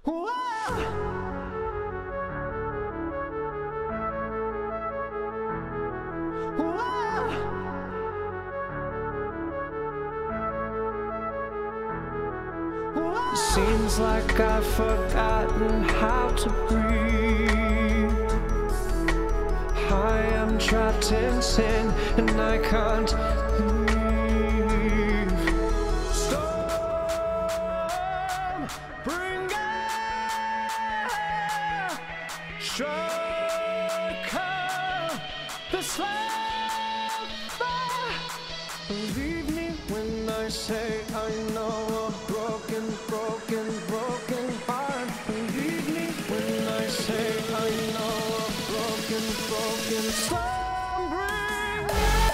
Seems like I've forgotten how to breathe. I am trapped in sin and I can't leave. Storm, bring air, strike out the slab. Believe me when I say I know a broken heart. Believe me when I say I know a broken storm bring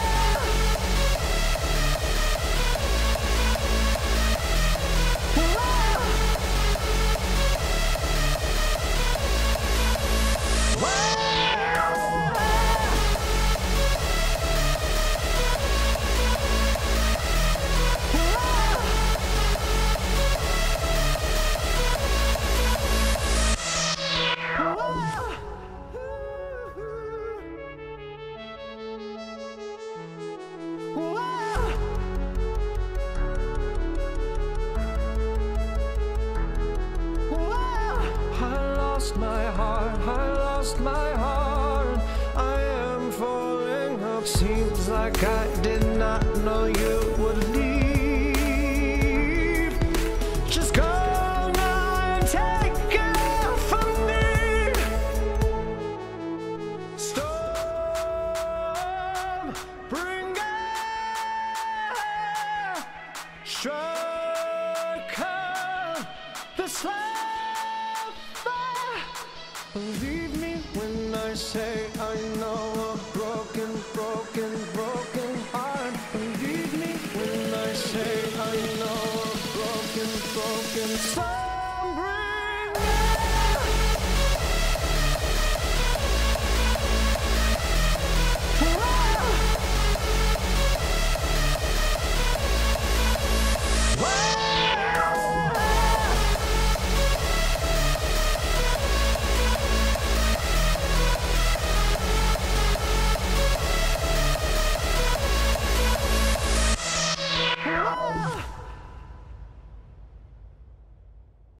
my heart, I am falling up. Seems like I did not know you would leave. Just go now and take it from me. Storm, bring air, strike out the slab. Believe me when I say I know a broken heart. Believe me when I say I know a broken soul.